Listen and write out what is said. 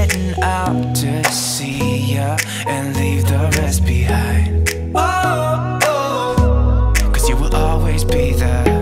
heading out to see ya and leave the rest behind. Oh, oh, 'cause you will always be there.